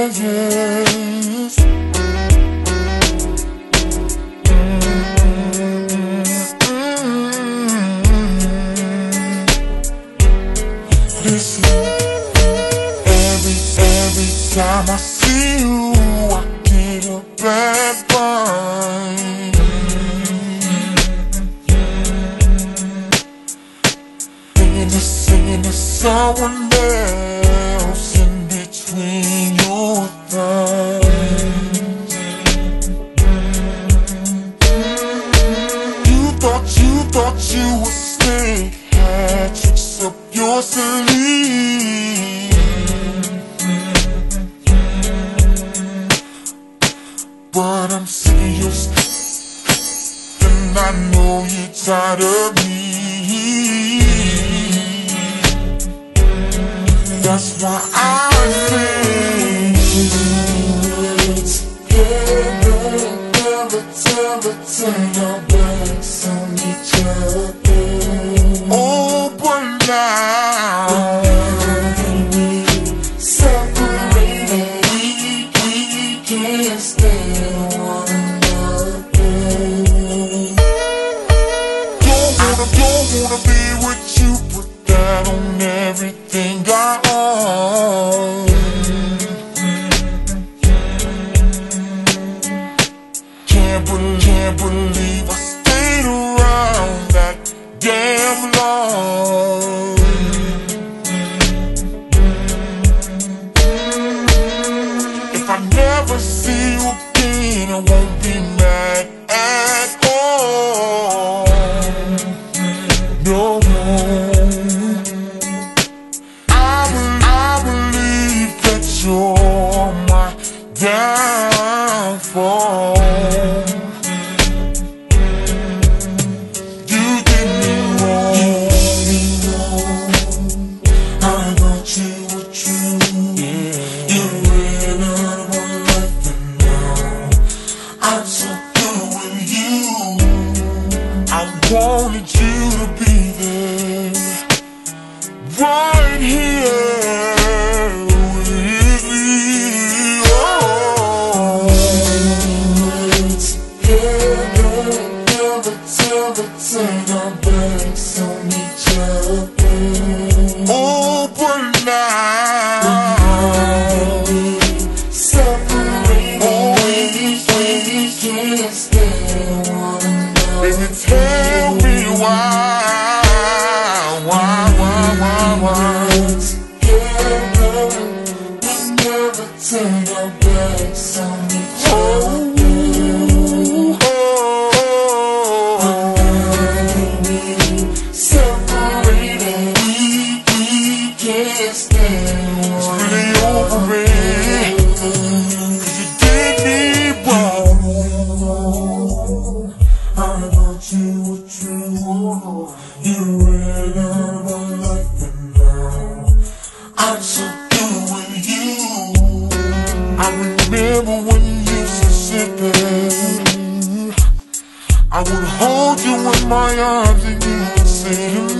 yes. Listen, every time I see you, I get a bad vibe. Singing to someone else in between your thighs. You thought you would stay, had tricks up your sleeve. But I'm sick of your stuff, and I know you're tired of me. That's why I say never turn our backs on each other. Oh, but now separated, we can't stand one another. Don't wanna be with you, put that on everything I own. Can't believe I stayed around that damn long. If I never see you again, I won't be mad at all. No more. I believe that you're my downfall. You did me wrong. I thought you were true. You ran out of my life, and now I'm so through with you. I wanted you to be there, right here with me. Oh, never turn our backs on each other. Oh, but now separated, we can't stand one another. Baby, tell me why. Turn our backs on each other. Separated, we can't stand one. It's really over me, 'cause you did me wrong. I thought you were true. You ran out of my life, and now I'm so through with you. I remember when you used to sit there, I would hold you in my arms and you would say to me,